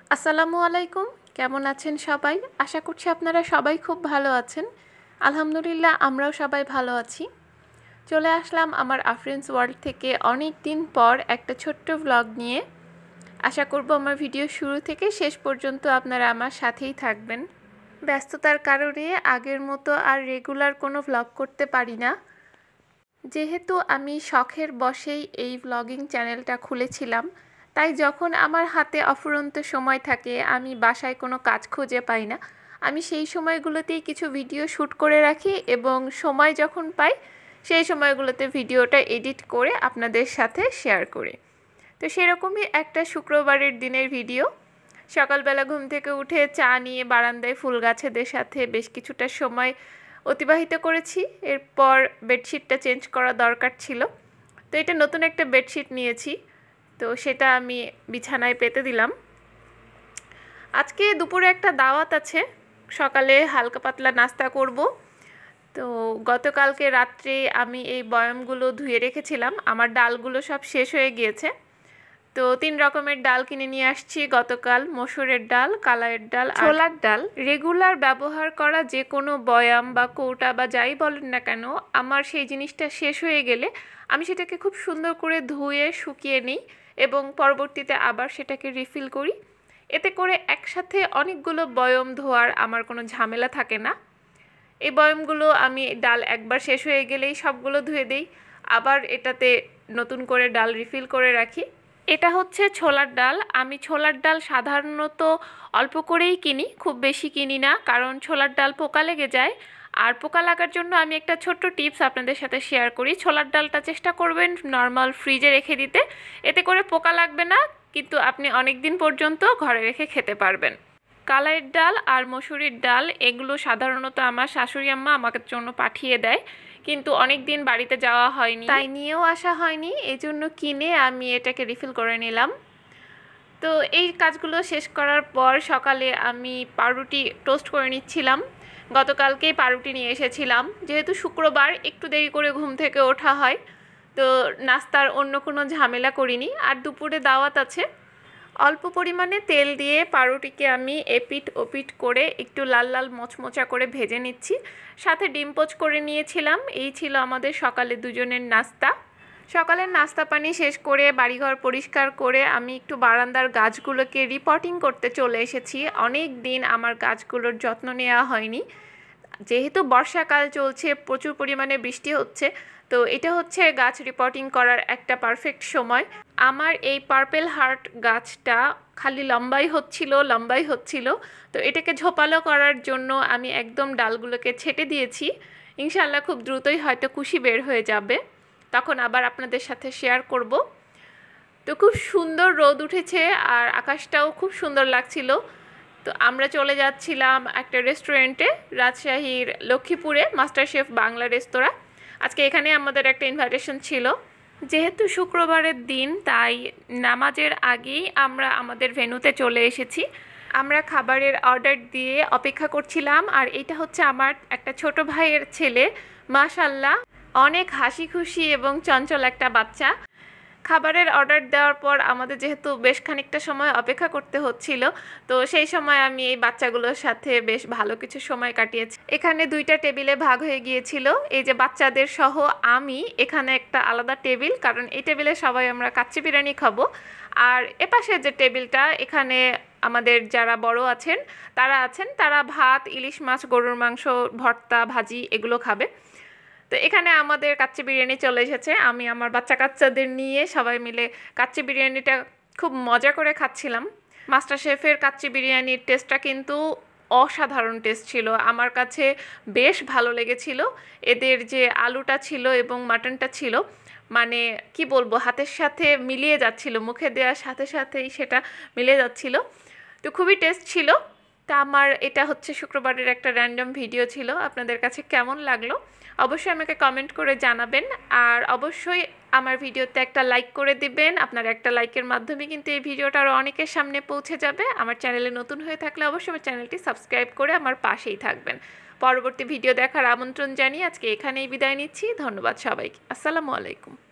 আসসালামু আলাইকুম। কেমন আছেন সবাই? আশা করছি আপনারা সবাই খুব ভালো আছেন। আলহামদুলিল্লাহ আমরাও সবাই ভালো আছি। চলে আসলাম আমার আফরিনস ওয়ার্ল্ড থেকে অনেক দিন পর একটা ছোট্ট ভ্লগ নিয়ে। আশা করব আমার ভিডিও শুরু থেকে শেষ পর্যন্ত আপনারা আমার সাথেই থাকবেন। ব্যস্ততার কারণে আগের মতো আর রেগুলার কোনো ভ্লগ করতে পারি না। যেহেতু আমি শখের বশেই এই ভ্লগিং চ্যানেলটা খুলেছিলাম, তাই যখন আমার হাতে অফুরন্ত সময় থাকে, আমি বাসায় কোনো কাজ খুঁজে পাই না, আমি সেই সময়গুলোতেই কিছু ভিডিও শ্যুট করে রাখি এবং সময় যখন পাই সেই সময়গুলোতে ভিডিওটা এডিট করে আপনাদের সাথে শেয়ার করি। তো সেরকমই একটা শুক্রবারের দিনের ভিডিও। সকালবেলা ঘুম থেকে উঠে চা নিয়ে বারান্দায় ফুল গাছেদের সাথে বেশ কিছুটা সময় অতিবাহিত করেছি। এরপর বেডশিটটা চেঞ্জ করা দরকার ছিল, তো এটা নতুন একটা বেডশিট নিয়েছি, তো সেটা আমি বিছানায় পেতে দিলাম। আজকে দুপুরে একটা দাওয়াত আছে, সকালে হালকা পাতলা নাস্তা করব। তো গতকালকে রাত্রে আমি এই বয়ামগুলো ধুয়ে রেখেছিলাম, আমার ডালগুলো সব শেষ হয়ে গিয়েছে। তো 3 রকমের ডাল কিনে নিয়ে আসছি গতকাল, মসুরের ডাল, কালাইয়ের ডাল, ছোলার ডাল। রেগুলার ব্যবহার করা যে কোনো বয়াম বা কৌটা বা যাই বলেন না কেন, আমার সেই জিনিসটা শেষ হয়ে গেলে আমি সেটাকে খুব সুন্দর করে ধুয়ে শুকিয়ে নিই এবং পরবর্তীতে আবার সেটাকে রিফিল করি। এতে করে একসাথে অনেকগুলো বয়ম ধোয়ার আমার কোনো ঝামেলা থাকে না। এই বয়মগুলো আমি ডাল একবার শেষ হয়ে গেলেই সবগুলো ধুয়ে দিই, আবার এটাতে নতুন করে ডাল রিফিল করে রাখি। এটা হচ্ছে ছোলার ডাল। আমি ছোলার ডাল সাধারণত অল্প করেই কিনি, খুব বেশি কিনি না, কারণ ছোলার ডাল পোকা লেগে যায়। আর পোকা লাগার জন্য আমি একটা ছোট্ট টিপস আপনাদের সাথে শেয়ার করি। ছোলার ডালটা চেষ্টা করবেন নর্মাল ফ্রিজে রেখে দিতে, এতে করে পোকা লাগবে না, কিন্তু আপনি অনেক দিন পর্যন্ত ঘরে রেখে খেতে পারবেন। কালাইয়ের ডাল আর মসুরির ডাল এগুলো সাধারণত আমার শাশুড়ি আম্মা আমাকে জন্য পাঠিয়ে দেয়, কিন্তু অনেক দিন বাড়িতে যাওয়া হয়নি, তাই নিয়েও আসা হয়নি, এই জন্য কিনে আমি এটাকে রিফিল করে নিলাম। তো এই কাজগুলো শেষ করার পর সকালে আমি পাউরুটি টোস্ট করে নিচ্ছিলাম। গতকালকেই পাউরুটি নিয়ে এসেছিলাম, যেহেতু শুক্রবার একটু দেরি করে ঘুম থেকে ওঠা হয়, তো নাস্তার অন্য কোনো ঝামেলা করিনি। আর দুপুরে দাওয়াত আছে, অল্প পরিমাণে তেল দিয়ে পাউরুটিকে আমি এপিট ওপিট করে একটু লাল লাল মোচমোচা করে ভেজে নিচ্ছি, সাথে ডিম পোচ করে নিয়েছিলাম। এই ছিল আমাদের সকালে দুজনের নাস্তা। সকালের নাস্তা পানি শেষ করে বাড়িঘর পরিষ্কার করে আমি একটু বারান্দার গাছগুলোকে রিপোর্টিং করতে চলে এসেছি। অনেক দিন আমার গাছগুলোর যত্ন নেওয়া হয়নি, যেহেতু বর্ষাকাল চলছে, প্রচুর পরিমাণে বৃষ্টি হচ্ছে, তো এটা হচ্ছে গাছ রিপোর্টিং করার একটা পারফেক্ট সময়। আমার এই পার্পেল হার্ট গাছটা খালি লম্বাই হচ্ছিল, তো এটাকে ঝোপালো করার জন্য আমি একদম ডালগুলোকে ছেটে দিয়েছি। ইনশাআল্লাহ খুব দ্রুতই হয়তো কুশি বের হয়ে যাবে, তখন আবার আপনাদের সাথে শেয়ার করব। তো খুব সুন্দর রোদ উঠেছে আর আকাশটাও খুব সুন্দর লাগছিল। তো আমরা চলে যাচ্ছিলাম একটা রেস্টুরেন্টে, রাজশাহীর লক্ষ্মীপুরে মাস্টার শেফ বাংলা রেস্তোরাঁ। আজকে এখানে আমাদের একটা ইনভাইটেশন ছিল। যেহেতু শুক্রবারের দিন, তাই নামাজের আগেই আমরা আমাদের ভেন্যুতে চলে এসেছি। আমরা খাবারের অর্ডার দিয়ে অপেক্ষা করছিলাম, আর এটা হচ্ছে আমার একটা ছোট ভাইয়ের ছেলে, মাশাআল্লাহ অনেক হাসি খুশি এবং চঞ্চল একটা বাচ্চা। খাবারের অর্ডার দেওয়ার পর আমাদের যেহেতু বেশ খানিকটা সময় অপেক্ষা করতে হচ্ছিল, তো সেই সময় আমি এই বাচ্চাগুলোর সাথে বেশ ভালো কিছু সময় কাটিয়েছি। এখানে 2টা টেবিলে ভাগ হয়ে গিয়েছিল, এই যে বাচ্চাদের সহ আমি এখানে একটা আলাদা টেবিল, কারণ এই টেবিলে সবাই আমরা কাচ্চি বিরিয়ানি খাবো। আর এপাশের যে টেবিলটা, এখানে আমাদের যারা বড় আছেন তারা ভাত, ইলিশ মাছ, গরুর মাংস, ভর্তা, ভাজি এগুলো খাবে। তো এখানে আমাদের কাচ্চি বিরিয়ানি চলে এসেছে। আমি আমার বাচ্চা কাচ্চাদের নিয়ে সবাই মিলে কাচ্চি বিরিয়ানিটা খুব মজা করে খাচ্ছিলাম। মাস্টার শেফের কাচ্চি বিরিয়ানির টেস্টটা কিন্তু অসাধারণ টেস্ট ছিল, আমার কাছে বেশ ভালো লেগেছিল। এদের যে আলুটা ছিল এবং মাটনটা ছিল, মানে কি বলবো, হাতের সাথে মিলিয়ে যাচ্ছিল, মুখে দেওয়ার সাথে সাথেই সেটা মিলে যাচ্ছিল, তো খুবই টেস্ট ছিল। তা আমার এটা হচ্ছে শুক্রবারের একটা র্যান্ডম ভিডিও ছিল, আপনাদের কাছে কেমন লাগলো অবশ্যই আমাকে কমেন্ট করে জানাবেন। আর অবশ্যই আমার ভিডিওতে একটা লাইক করে দিবেন, আপনার একটা লাইকের মাধ্যমে কিন্তু এই ভিডিওটা আরও অনেকের সামনে পৌঁছে যাবে। আমার চ্যানেলে নতুন হয়ে থাকলে অবশ্যই আমার চ্যানেলটি সাবস্ক্রাইব করে আমার পাশেই থাকবেন। পরবর্তী ভিডিও দেখার আমন্ত্রণ জানিয়ে আজকে এখানেই বিদায় নিচ্ছি। ধন্যবাদ সবাইকে। আসসালামু আলাইকুম।